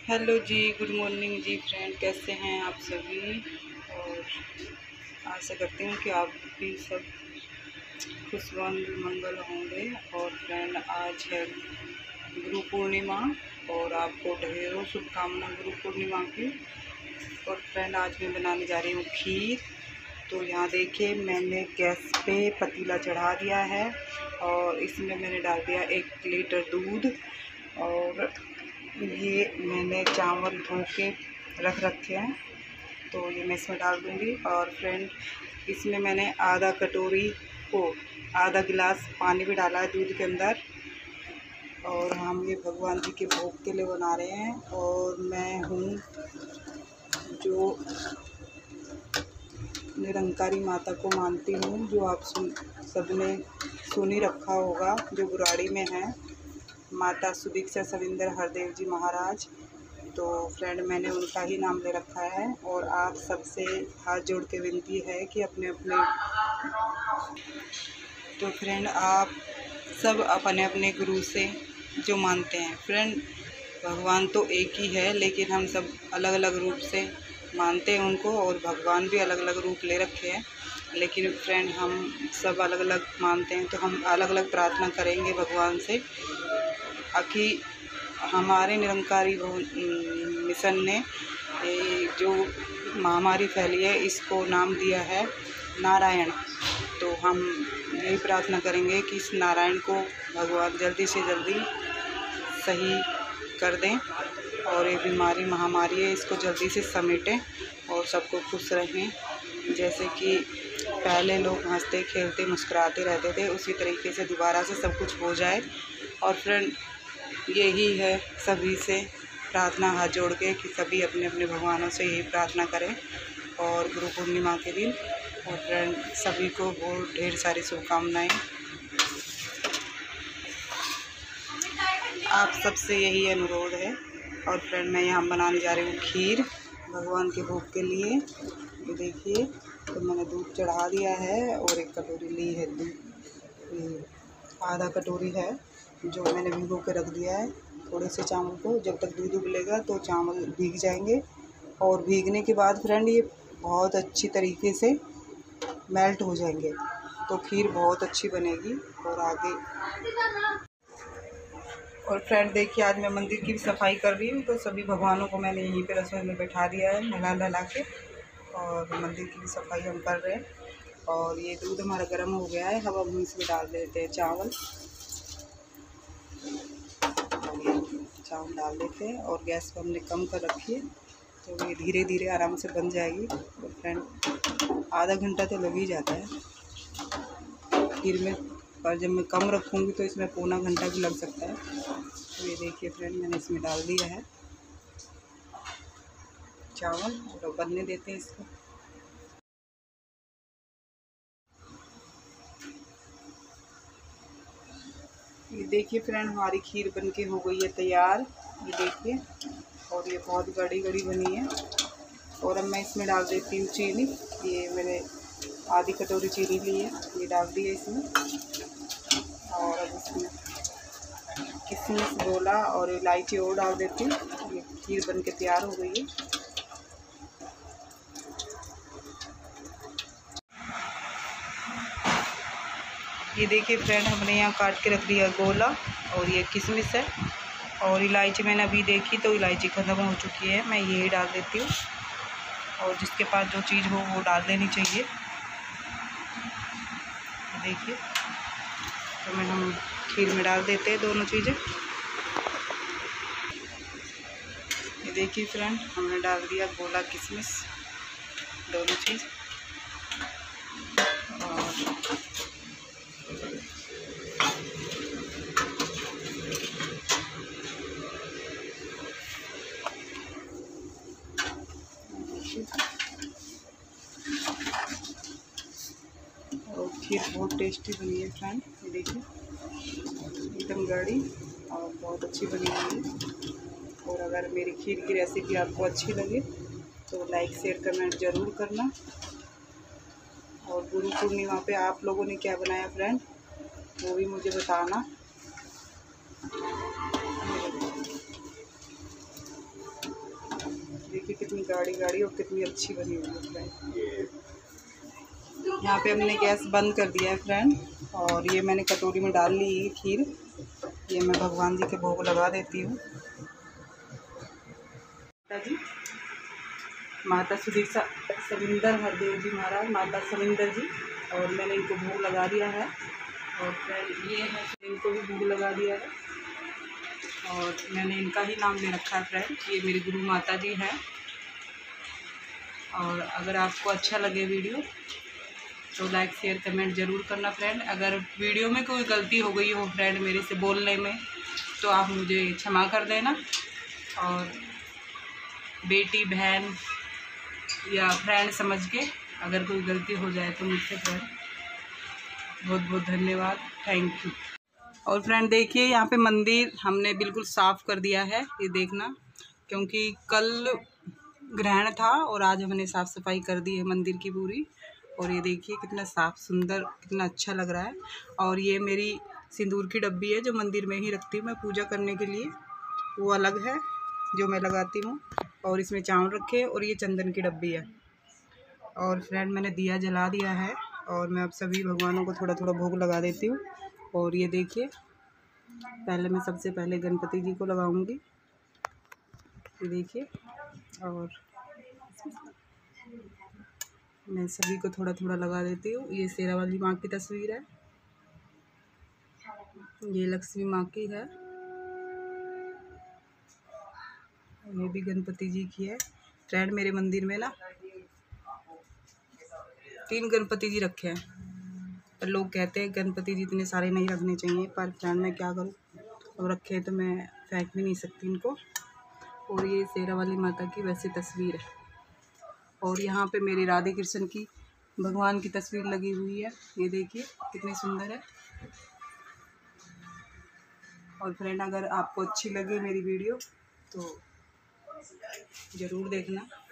Hello जी, good morning जी friend, कैसे हैं आप सभी। और आशा करती हूँ कि आप भी सब खुशवंत मंगल होंगे। और फ्रेंड, आज है गुरु पूर्णिमा और आपको ढेरों शुभकामनाएं गुरु पूर्णिमा की। और फ्रेंड, आज मैं बनाने जा रही हूँ खीर। तो यहाँ देखिए, मैंने गैस पे पतीला चढ़ा दिया है और इसमें मैंने डाल दिया 1 लीटर दूध। और ये मैंने चावल धो के रख रखे हैं, तो ये मैं इसमें डाल दूँगी। और फ्रेंड, इसमें मैंने आधा गिलास पानी भी डाला है दूध के अंदर। और हम ये भगवान जी के भोग के लिए बना रहे हैं। और मैं हूँ जो निरंकारी माता को मानती हूँ, जो आप सबने सुन ही रखा होगा, जो बुराड़ी में है, माता सुदीक्षा सविंदर हरदेव जी महाराज। तो फ्रेंड, मैंने उनका ही नाम ले रखा है। और आप सबसे हाथ जोड़ के विनती है कि अपने अपने तो फ्रेंड, आप सब अपने अपने गुरु से जो मानते हैं। फ्रेंड, भगवान तो एक ही है, लेकिन हम सब अलग अलग रूप से मानते हैं उनको। और भगवान भी अलग अलग रूप ले रखे हैं, लेकिन फ्रेंड हम सब अलग अलग मानते हैं। तो हम अलग अलग प्रार्थना करेंगे भगवान से कि हमारे निरंकारी मिशन ने जो महामारी फैली है, इसको नाम दिया है नारायण। तो हम यही प्रार्थना करेंगे कि इस नारायण को भगवान जल्दी से जल्दी सही कर दें और ये बीमारी महामारी है, इसको जल्दी से समेटें और सबको खुश रहें। जैसे कि पहले लोग हंसते खेलते मुस्कुराते रहते थे, उसी तरीके से दोबारा से सब कुछ हो जाए। और फ्रेंड, यही है सभी से प्रार्थना हाथ जोड़ के कि सभी अपने अपने भगवानों से यही प्रार्थना करें और गुरु पूर्णिमा के दिन। और फ्रेंड, सभी को बहुत ढेर सारी शुभकामनाएं। आप सबसे यही अनुरोध है। और फ्रेंड, मैं यहाँ बनाने जा रही हूँ खीर भगवान के भोग के लिए। ये देखिए, तो मैंने दूध चढ़ा दिया है और 1 कटोरी ली है दूध। आधा कटोरी है जो मैंने भिगो के रख दिया है थोड़े से चावल को। जब तक दूध उबलेगा तो चावल भीग जाएंगे। और भीगने के बाद फ्रेंड, ये बहुत अच्छी तरीके से मेल्ट हो जाएंगे, तो खीर बहुत अच्छी बनेगी। और आगे और फ्रेंड देखिए, आज मैं मंदिर की भी सफाई कर रही हूँ। तो सभी भगवानों को मैंने यहीं पे रसोई में बैठा दिया है नहला के। और मंदिर की भी सफाई हम कर रहे हैं। और ये दूध हमारा गर्म हो गया है, अब हम इसमें डाल देते हैं चावल। चावल डाल देते हैं और गैस को हमने कम कर रखी है, तो ये धीरे धीरे आराम से बन जाएगी। तो फ्रेंड, आधा घंटा तो लग ही जाता है खीर में, पर जब मैं कम रखूँगी तो इसमें पौना घंटा भी लग सकता है। तो ये देखिए फ्रेंड, मैंने इसमें डाल दिया है चावल और बनने देते हैं इसको। ये देखिए फ्रेंड, हमारी खीर बनके हो गई है तैयार। ये देखिए, और ये बहुत गड़ी गड़ी बनी है। और अब मैं इसमें डाल देती हूँ चीनी। ये मैंने आधी कटोरी चीनी ली है, ये डाल दी है इसमें। और अब इसमें किशमिश, गोला और इलायची और डाल देती हूँ। ये खीर बन के तैयार हो गई है। ये देखिए फ्रेंड, हमने यहाँ काट के रख दिया गोला और ये किशमिश है। और इलायची मैंने अभी देखी तो इलायची ख़त्म हो चुकी है, मैं यही डाल देती हूँ। और जिसके पास जो चीज़ हो वो डाल देनी चाहिए। देखिए, तो हम खीर में डाल देते हैं दोनों चीज़ें। ये देखिए फ्रेंड, हमने डाल दिया गोला किशमिश, दोनों चीज़। और खीर बहुत टेस्टी बनी है फ्रेंड। ये देखिए, एकदम गाढ़ी और बहुत अच्छी बनी हुई है। और अगर मेरी खीर की रेसिपी आपको अच्छी लगे तो लाइक शेयर कमेंट ज़रूर करना। और गुरु पूर्णिमा पे आप लोगों ने क्या बनाया फ्रेंड, वो भी मुझे बताना। देखिए कितनी गाढ़ी गाढ़ी और कितनी अच्छी बनी हुई है फ्रेंड। यहाँ पे हमने गैस बंद कर दिया है फ्रेंड, और ये मैंने कटोरी में डाल ली है खीर। ये मैं भगवान जी के भोग लगा देती हूँ। जी माता सुदीक्षा सविंदर हरदेव जी महाराज, माता सविंदर जी, और मैंने इनको भोग लगा दिया है। और फ्रेंड ये है, इनको भी भोग लगा दिया है और मैंने इनका ही नाम ले रखा है फ्रेंड। ये मेरी गुरु माता जी हैं। और अगर आपको अच्छा लगे वीडियो तो लाइक शेयर कमेंट ज़रूर करना फ्रेंड। अगर वीडियो में कोई गलती हो गई हो फ्रेंड मेरे से बोलने में, तो आप मुझे क्षमा कर देना। और बेटी बहन या फ्रेंड समझ के अगर कोई गलती हो जाए तो मुझसे फ्रेंड बहुत बहुत धन्यवाद, थैंक यू। और फ्रेंड देखिए यहाँ पे मंदिर हमने बिल्कुल साफ़ कर दिया है, ये देखना, क्योंकि कल ग्रहण था और आज हमने साफ़ सफाई कर दी है मंदिर की पूरी। और ये देखिए कितना साफ़ सुंदर, कितना अच्छा लग रहा है। और ये मेरी सिंदूर की डब्बी है जो मंदिर में ही रखती हूँ मैं पूजा करने के लिए, वो अलग है जो मैं लगाती हूँ। और इसमें चावल रखे और ये चंदन की डब्बी है। और फ्रेंड मैंने दिया जला दिया है और मैं अब सभी भगवानों को थोड़ा थोड़ा भोग लगा देती हूँ। और ये देखिए पहले मैं सबसे पहले गणपति जी को लगाऊंगी, ये देखिए। और मैं सभी को थोड़ा थोड़ा लगा देती हूँ। ये शेरा वाली माँ की तस्वीर है, ये लक्ष्मी माँ की है, ये भी गणपति जी की है। फ्रेंड मेरे मंदिर में ना 3 गणपति जी रखे हैं, पर लोग कहते हैं गणपति जी इतने सारे नहीं रखने चाहिए, पर फ्रेंड मैं क्या करूँ, अब रखे हैं तो मैं फेंक भी नहीं सकती इनको। और ये शेरा वाली माता की वैसी तस्वीर है। और यहाँ पे मेरी राधे कृष्ण की भगवान की तस्वीर लगी हुई है, ये देखिए कितनी सुंदर है। और फ्रेंड अगर आपको अच्छी लगे मेरी वीडियो तो ज़रूर देखना।